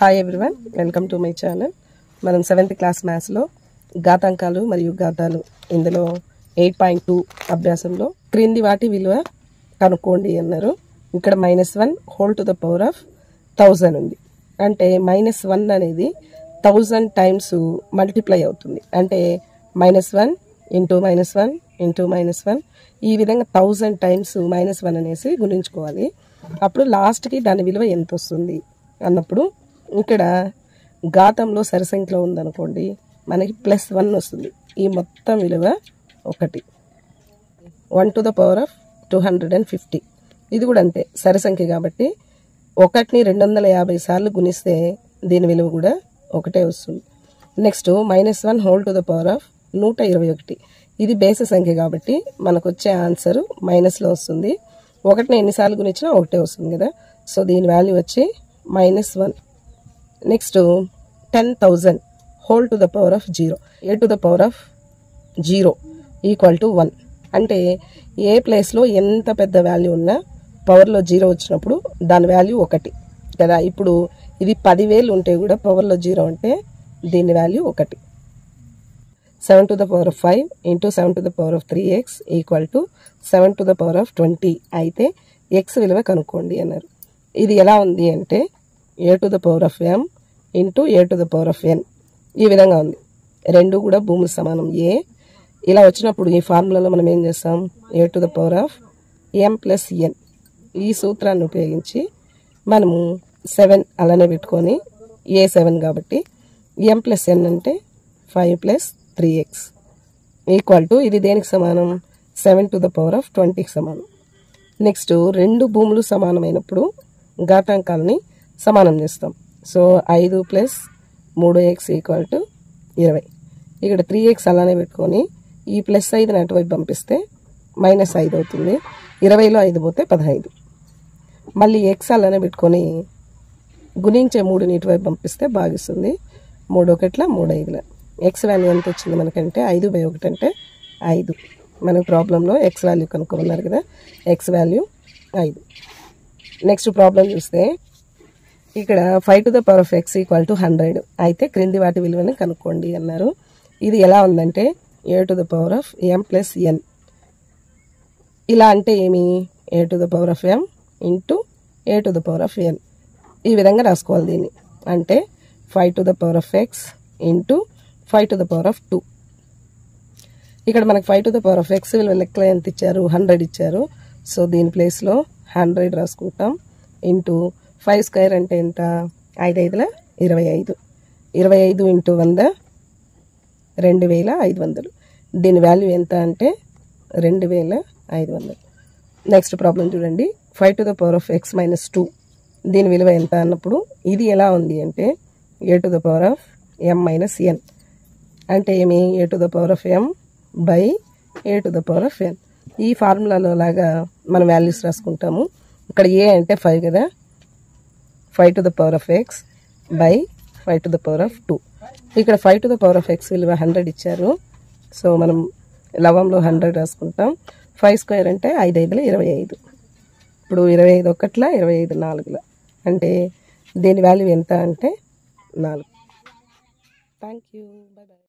Hi everyone, welcome to my channel. మనం 7th class మ్యాథ్స్లో ఘాతాంకాలు మరియు ఘాతాలు ఇందులో 8.2 అభ్యాసంలో క్రింది వాటి విలువ కనుక్కోండి అన్నారు. ఇక్కడ -1 whole to the power of 1000 ఉంది. అంటే -1 అనేది 1000 టైమ్స్ మల్టిప్లై అవుతుంది. అంటే -1 ఇంటూ -1 ఇంటూ -1 ఈ విధంగా 1000 టైమ్స్ -1 అనేసి గుణించుకోవాలి. అప్పుడు లాస్ట్కి దాని విలువ ఎంత వస్తుంది అన్నప్పుడు ఇక్కడ ఘాతంలో సరిసంఖ్యలో ఉందనుకోండి, మనకి +1 వస్తుంది. ఈ మొత్తం విలువ 1 1 టు ద పవర్ ఆఫ్ 250. ఇది కూడా అంతే, సరిసంఖ్య కాబట్టి 1ని 250 సార్లు గుణిస్తే దీని విలువ కూడా 1 వస్తుంది. Next -1 whole to the power of 121. ఇది బేసి సంఖ్య కాబట్టి మనకు వచ్చే ఆన్సర్ మైనస్లో వస్తుంది. 1ని ఎన్నిసార్లు గుణించినా 1 వస్తుంది కదా. సో దీని వాల్యూ వచ్చి -1. Next 10,000 whole to the power of 0. a to the power of 0 equal to 1. అంటే ఏ ప్లేస్లో ఎంత పెద్ద వాల్యూ ఉన్నా పవర్లో 0 వచ్చినప్పుడు దాని వాల్యూ 1 కదా. ఇప్పుడు ఇది 10,000 ఉంటే కూడా పవర్లో 0 అంటే దీని value 1. 7 to the power of 5 into 7 to the power of 3x equal to 7 to the power of 20 అయితే x విలువ కనుక్కోండి అన్నారు. ఇది ఎలా ఉంది అంటే a to the power of m into a to the power of n ఈ విధంగా ఉంది. రెండు కూడా భూములు సమానం a. ఇలా వచ్చినప్పుడు ఈ ఫార్ములాలో మనం ఏం చేస్తాం, a to the power of m plus n ఈ సూత్రాన్ని ఉపయోగించి మనము 7 అలానే పెట్టుకొని a 7 కాబట్టి m ప్లస్ n అంటే 5 ప్లస్ 3x ఈక్వల్ టు ఇది దేనికి సమానం, 7 టు ద పవర్ ఆఫ్ 20కి సమానం. నెక్స్ట్ రెండు భూములు సమానమైనప్పుడు ఘాతాంకాలని సమానం చేస్తాం. So 5 plus 3x equal to 20. ఇక్కడ 3x అలానే పెట్టుకొని ఈ +5ని అటువైపు పంపిస్తే -5 అవుతుంది. 20లో 5 పోతే 15. మళ్ళీ x అలానే పెట్టుకొని గుణించే 3ని ఇటువైపు పంపిస్తే భాగిస్తుంది. 3 1 3 5. x వాల్యూ ఎంత వచ్చింది మనకంటే 5/1 అంటే 5. మన ప్రాబ్లంలో x వాల్యూ కనుక్కోమన్నారు కదా, x వాల్యూ 5. నెక్స్ట్ ప్రాబ్లం చూస్తే ఇక్కడ 5 to the power of x equal to 100 అయితే క్రింది వాటి విలువని కనుక్కోండి అన్నారు. ఇది ఎలా ఉందంటే a to the power of m plus n. ఇలా అంటే ఏమి, a to the power of m into a to the power of n ఈ విధంగా రాసుకోవాలి దీన్ని. అంటే 5 to the power of x into 5 to the power of 2. ఇక్కడ మనకు 5 to the power of x విలువ లెక్కలో ఎంత ఇచ్చారు, 100 ఇచ్చారు. సో దీని ప్లేస్లో 100 రాసుకుంటాం. ఇంటూ 5 స్క్వేర్ అంటే ఎంత, 5 5 25. 25 ఇంటూ 100 2500. దీని వాల్యూ ఎంత అంటే 2500. నెక్స్ట్ ప్రాబ్లం చూడండి, 5 to the power of x minus 2 దీని విలువ ఎంత అన్నప్పుడు ఇది ఎలా ఉంది అంటే a to the power of m minus n అంటే ఏమి, a to the power of m by a to the power of n. ఈ ఫార్ములాలో లాగా మనం వాల్యూస్ రాసుకుంటాము. ఇక్కడ a అంటే 5 కదా, 5 to the power of x by 5 to the power of 2. ఇక్కడ 5 to the power of x విలువ 100 ఇచ్చారు. సో మనం లవంలో 100 రాసుకుంటాం. 5 స్క్వేర్ అంటే 5 5 25. ఇప్పుడు 25 1 25 4 అంటే దీని వాల్యూ ఎంత అంటే 4. Thank you, bye bye.